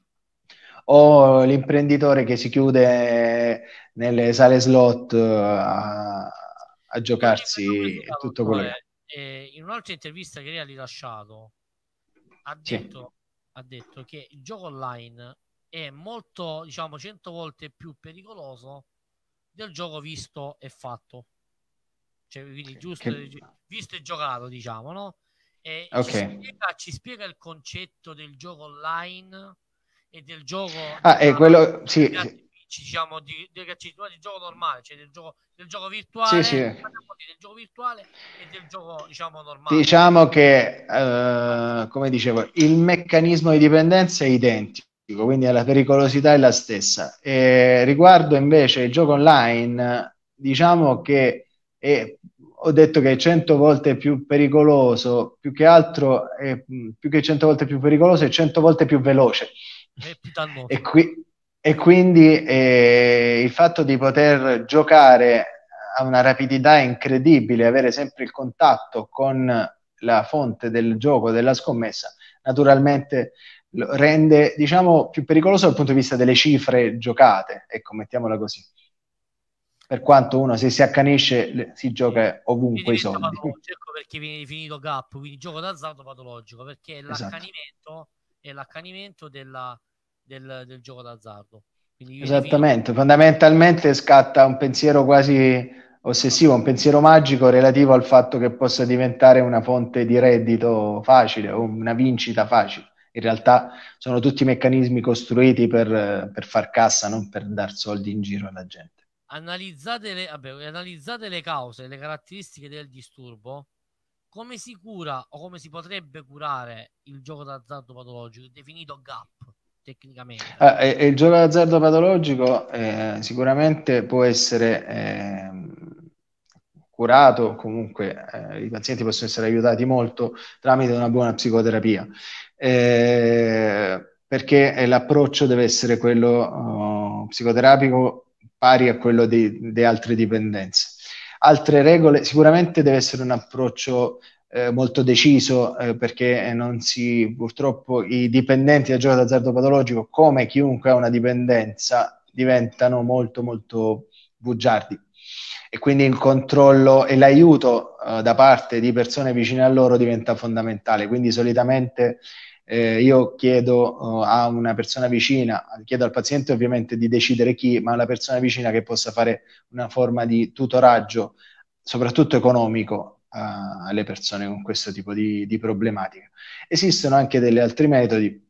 o l'imprenditore che si chiude nelle sale slot a, a Togliimi una giocarsi curiosità, tutto quello che... dottore. Eh, in un'altra intervista che lei ha rilasciato, ha Sì. detto, ha detto che il gioco online è molto, diciamo, cento volte più pericoloso del gioco visto e fatto. Cioè, quindi giusto, Che... visto e giocato, diciamo, no? E ci Ok. spiega, ci spiega il concetto del gioco online e del gioco Ah, è della, quello... del Sì, gratta sì, e vinci, diciamo, di, del, del gioco normale, cioè del gioco, del gioco sì, sì. virtuale, parliamo del gioco virtuale e del gioco, diciamo, normale. Diciamo che, eh, come dicevo, il meccanismo di dipendenza è identico, quindi la pericolosità è la stessa. E riguardo invece il gioco online, diciamo che è, ho detto che è cento volte più pericoloso, più che altro, è, più che cento volte più pericoloso, è cento volte più veloce. È più E, dannoso. qui, e quindi eh, il fatto di poter giocare a una rapidità incredibile, avere sempre il contatto con la fonte del gioco, della scommessa, naturalmente lo rende, diciamo, più pericoloso dal punto di vista delle cifre giocate, ecco, mettiamola così. Per quanto uno, se si accanisce, si gioca ovunque i Diventa soldi. patologico, ecco perché viene definito G A P, quindi gioco d'azzardo patologico, perché è Esatto. l'accanimento, è l'accanimento della, del, del gioco d'azzardo. Quindi viene definito... Esattamente, fondamentalmente scatta un pensiero quasi ossessivo, un pensiero magico relativo al fatto che possa diventare una fonte di reddito facile o una vincita facile. In realtà sono tutti meccanismi costruiti per, per far cassa, non per dar soldi in giro alla gente. Analizzate le, vabbè, analizzate le cause, le caratteristiche del disturbo come si cura o come si potrebbe curare il gioco d'azzardo patologico, definito G A P tecnicamente? Ah, e- e il gioco d'azzardo patologico eh, sicuramente può essere ehm, curato, comunque eh, i pazienti possono essere aiutati molto tramite una buona psicoterapia, eh, perché l'approccio deve essere quello oh, psicoterapico pari a quello di, di altre dipendenze. Altre regole, sicuramente deve essere un approccio eh, molto deciso, eh, perché non si, purtroppo i dipendenti del gioco d'azzardo patologico, come chiunque ha una dipendenza, diventano molto molto bugiardi, e quindi il controllo e l'aiuto eh, da parte di persone vicine a loro diventa fondamentale. Quindi solitamente eh, io chiedo uh, a una persona vicina, chiedo al paziente ovviamente di decidere chi, ma alla persona vicina che possa fare una forma di tutoraggio, soprattutto economico, uh, alle persone con questo tipo di, di problematica. Esistono anche degli altri metodi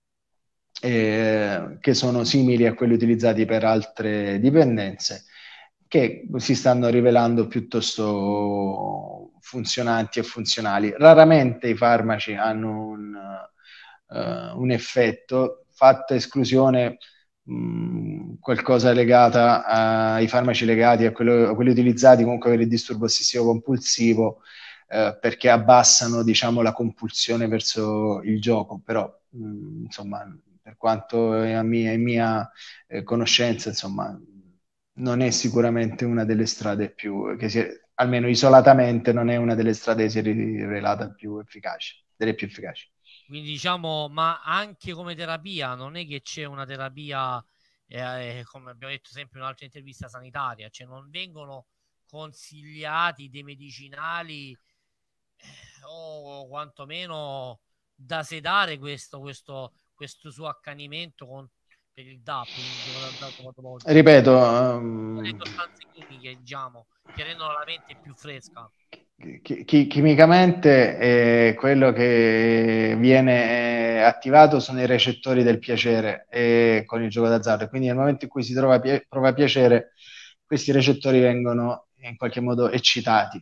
eh, che sono simili a quelli utilizzati per altre dipendenze, che si stanno rivelando piuttosto funzionanti e funzionali. Raramente i farmaci hanno un, uh, un effetto, fatta esclusione mh, qualcosa legata ai farmaci legati a, quello, a quelli utilizzati comunque per il disturbo ossessivo compulsivo, eh, perché abbassano, diciamo, la compulsione verso il gioco, però mh, insomma, per quanto è a mia, è mia eh, conoscenza, insomma, non è sicuramente una delle strade più, che si è, almeno isolatamente, non è una delle strade che si è rivelata più efficaci, delle più efficaci. Quindi diciamo, ma anche come terapia, non è che c'è una terapia, eh, eh, come abbiamo detto sempre in un'altra intervista sanitaria, cioè non vengono consigliati dei medicinali eh, o quantomeno da sedare questo, questo, questo suo accanimento con, per il D A P, il gioco d'azzardo patologico. Ripeto, Le um, sostanze chimiche, diciamo, che rendono la mente più fresca. chi- chi- chimicamente eh, quello che viene eh, attivato sono i recettori del piacere eh, con il gioco d'azzardo, quindi nel momento in cui si trova pia- prova piacere, questi recettori vengono in qualche modo eccitati,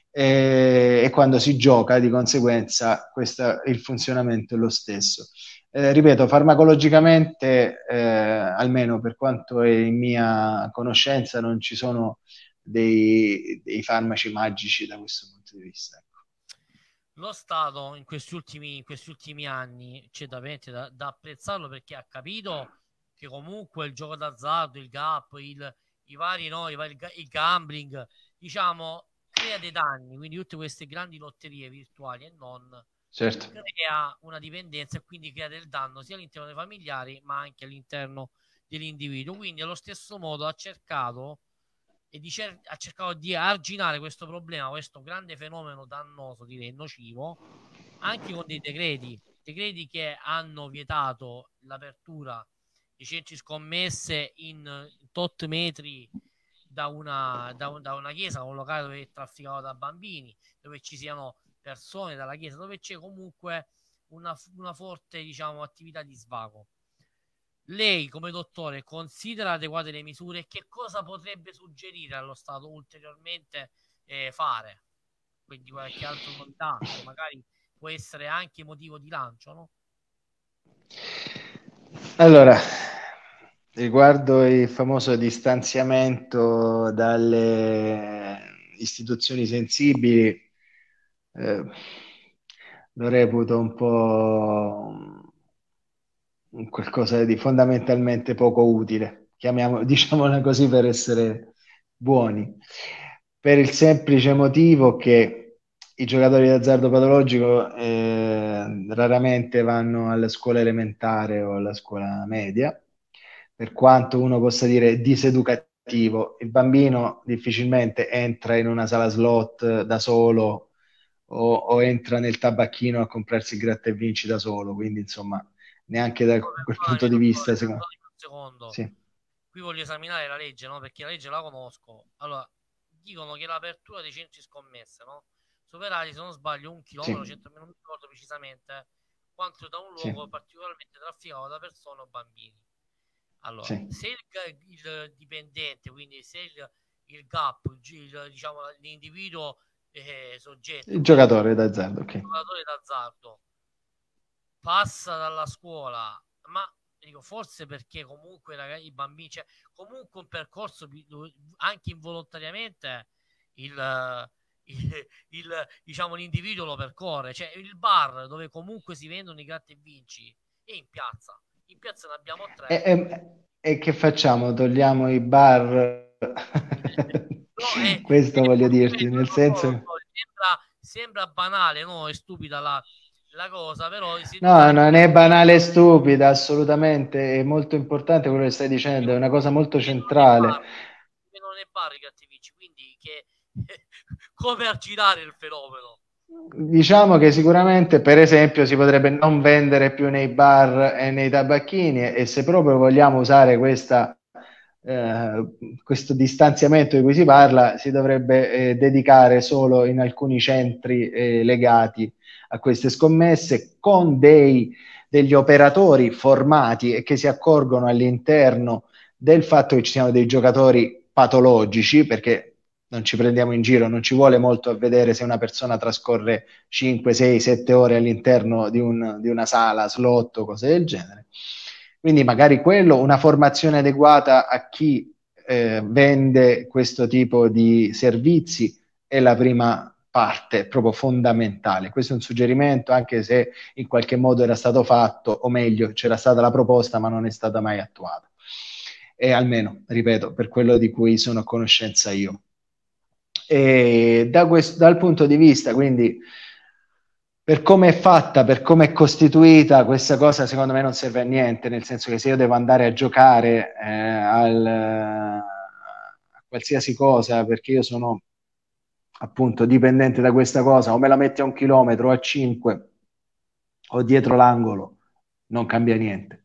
e, e quando si gioca di conseguenza questa, il funzionamento è lo stesso. Eh, ripeto, farmacologicamente, eh, almeno per quanto è in mia conoscenza, non ci sono dei, dei farmaci magici da questo punto di vista. Ecco. Lo Stato in questi ultimi, in questi ultimi anni c'è da, da, da apprezzarlo, perché ha capito che comunque il gioco d'azzardo, il G A P, il, i vari, no, i vari, il gambling, diciamo, crea dei danni, quindi tutte queste grandi lotterie virtuali e non, Certo. crea una dipendenza e quindi crea del danno sia all'interno dei familiari ma anche all'interno dell'individuo. Quindi allo stesso modo ha cercato e di cer- ha cercato di arginare questo problema, questo grande fenomeno dannoso, direi nocivo, anche con dei decreti, decreti che hanno vietato l'apertura di centri scommesse in tot metri da una, da, un, da una chiesa, un locale dove è trafficato da bambini, dove ci siano persone dalla chiesa, dove c'è comunque una, una forte, diciamo, attività di svago. Lei come dottore considera adeguate le misure e che cosa potrebbe suggerire allo Stato ulteriormente eh, fare? Quindi qualche altra novità che magari può essere anche motivo di lancio, no? Allora, riguardo il famoso distanziamento dalle istituzioni sensibili, eh, lo reputo un po' un qualcosa di fondamentalmente poco utile, chiamiamo, diciamola così per essere buoni, per il semplice motivo che i giocatori d'azzardo patologico eh, raramente vanno alla scuola elementare o alla scuola media, per quanto uno possa dire diseducativo. Il bambino difficilmente entra in una sala slot da solo o, o entra nel tabacchino a comprarsi il gratta e vinci da solo, quindi insomma neanche da quel punto Perdonami, di vista, dottore, secondo perdonami un secondo. sì, Qui voglio esaminare la legge, no? Perché la legge la conosco. Allora, dicono che l'apertura dei centri scommesse, no? Superati, se non sbaglio, un chilometro, sì, cento, non mi ricordo precisamente, quanto da un sì, luogo particolarmente trafficato da persone o bambini. Allora, sì, se il, il dipendente, quindi se il, il G A P, il, diciamo, l'individuo eh, soggetto, il giocatore d'azzardo, ok. il giocatore d'azzardo passa dalla scuola, ma dico forse perché comunque ragazzi, i bambini, cioè comunque un percorso anche involontariamente il, il, il diciamo l'individuo lo percorre, cioè il bar dove comunque si vendono i gratta e vinci è in piazza, in piazza ne abbiamo tre. E, e, e che facciamo? Togliamo i bar? No, è, Questo è, voglio è, dirti, nel senso... sembra, sembra banale, no? È stupida la, la cosa, però se tu No, non è banale e stupida, assolutamente, è molto importante quello che stai dicendo, è una cosa molto centrale. Non è bar i gratta e vinci, quindi che, come aggirare il fenomeno? Diciamo che sicuramente, per esempio, si potrebbe non vendere più nei bar e nei tabacchini e se proprio vogliamo usare questa, eh, questo distanziamento di cui si parla, si dovrebbe eh, dedicare solo in alcuni centri eh, legati a queste scommesse con dei, degli operatori formati e che si accorgono all'interno del fatto che ci siano dei giocatori patologici, perché non ci prendiamo in giro, non ci vuole molto a vedere se una persona trascorre cinque, sei, sette ore all'interno di, un, di una sala, slot o cose del genere. Quindi magari quello, una formazione adeguata a chi eh, vende questo tipo di servizi è la prima parte, proprio fondamentale. Questo è un suggerimento, anche se in qualche modo era stato fatto, o meglio, c'era stata la proposta ma non è stata mai attuata. E almeno, ripeto, per quello di cui sono a conoscenza io. E da questo, dal punto di vista, quindi, per come è fatta, per come è costituita, questa cosa secondo me non serve a niente, nel senso che se io devo andare a giocare eh, al, a qualsiasi cosa, perché io sono appunto dipendente da questa cosa, o me la metti a un chilometro o a cinque o dietro l'angolo, non cambia niente.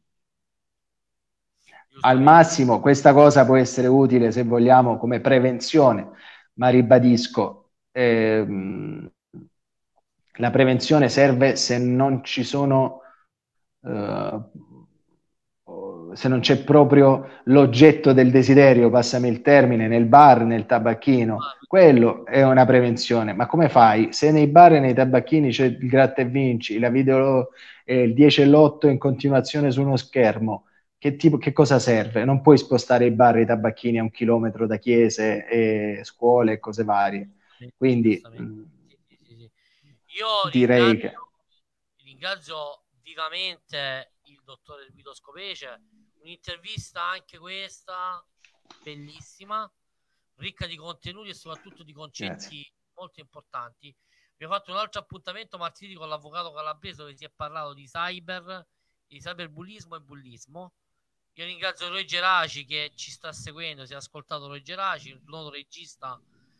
Al massimo questa cosa può essere utile se vogliamo come prevenzione, ma ribadisco, ehm, la prevenzione serve se non ci sono, eh, se non c'è proprio l'oggetto del desiderio, passami il termine, nel bar, nel tabacchino, quello è una prevenzione. Ma come fai? Se nei bar e nei tabacchini c'è il gratta e vinci, la video, eh, il dieci e l'otto in continuazione su uno schermo, che, tipo, che cosa serve? Non puoi spostare i bar e i tabacchini a un chilometro da chiese e scuole e cose varie. Quindi mh, sì, sì, sì. Io direi ringrazio, che ringrazio vivamente il dottore Guido Scopece, un'intervista anche questa bellissima, ricca di contenuti e soprattutto di concetti Grazie. molto importanti. Abbiamo fatto un altro appuntamento martedì con l'avvocato calabrese dove si è parlato di cyber, di cyberbullismo e bullismo. Io ringrazio Roy Geraci che ci sta seguendo, si è ascoltato Roy Geraci, il noto regista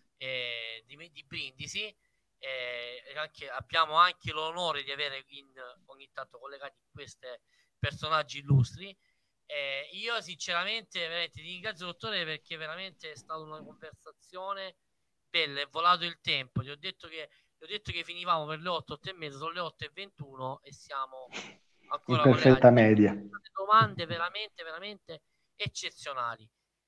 eh, di, di Brindisi. Eh, anche, abbiamo anche l'onore di avere in, ogni tanto collegati questi personaggi illustri. Eh, io sinceramente veramente ti ringrazio dottore perché veramente è stata una conversazione bella, è volato il tempo. Ti ho detto che, ti ho detto che finivamo per le otto, otto e mezza, sono le otto e ventuno e siamo ancora in perfetta collegati. media. Domande veramente, veramente eccezionali.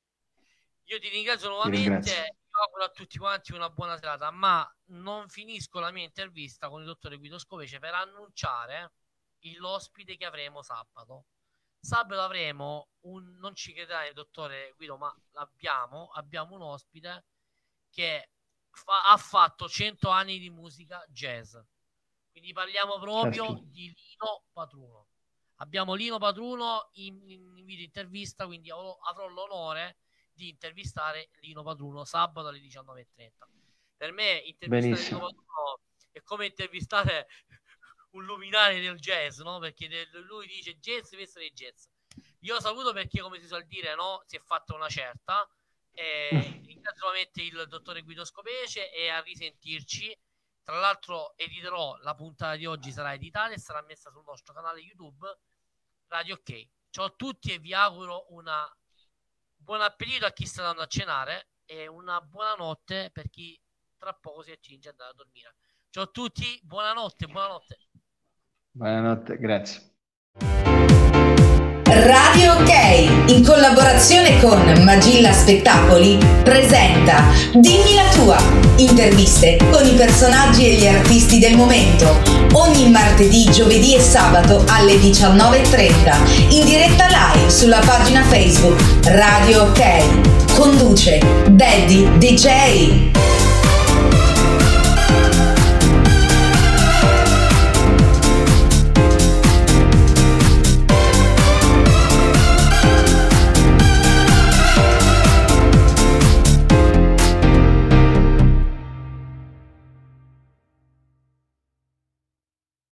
Io ti ringrazio nuovamente. Io auguro a tutti quanti una buona serata, ma non finisco la mia intervista con il dottore Guido Scopece per annunciare l'ospite che avremo sabato. Sabato avremo un, non ci crederai dottore Guido, ma l'abbiamo, abbiamo un ospite che fa, ha fatto cento anni di musica jazz. Quindi parliamo proprio certo. di Lino Patruno. Abbiamo Lino Patruno in, in, in video intervista, quindi avrò, avrò l'onore di intervistare Lino Patruno sabato alle diciannove e trenta. Per me intervistare Benissimo. Lino Patruno è come intervistare un luminario del jazz, no? Perché lui dice jazz deve essere jazz. Io saluto perché, come si suol dire, no? Si è fatta una certa. Eh, ringrazio nuovamente il dottore Guido Scopece e a risentirci. Tra l'altro editerò la puntata di oggi, sarà editata e sarà messa sul nostro canale YouTube Radio Ok. Ciao a tutti e vi auguro una buon appetito a chi sta andando a cenare e una buonanotte per chi tra poco si accinge ad andare a dormire. Ciao a tutti, buonanotte, buonanotte. Buonanotte, grazie. Radio Ok, in collaborazione con Magilla Spettacoli, presenta Dimmi la tua, interviste con i personaggi e gli artisti del momento, ogni martedì, giovedì e sabato alle diciannove e trenta, in diretta live sulla pagina Facebook Radio Ok. Conduce Daddy D J.